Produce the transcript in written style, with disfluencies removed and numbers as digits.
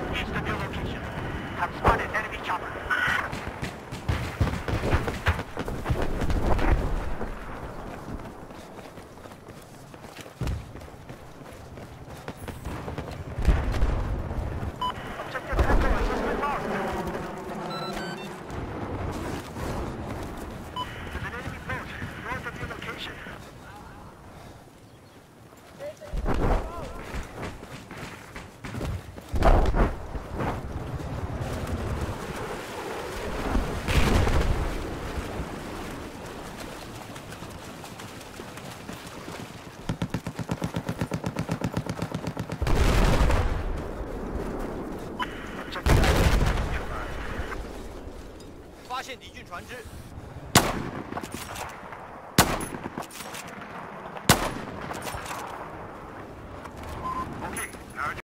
East of your location. Have spotted enemy chopper. Objective Echo has been lost. There's an enemy boat north of your location. Objective Echo neutralized. 发现敌军船只。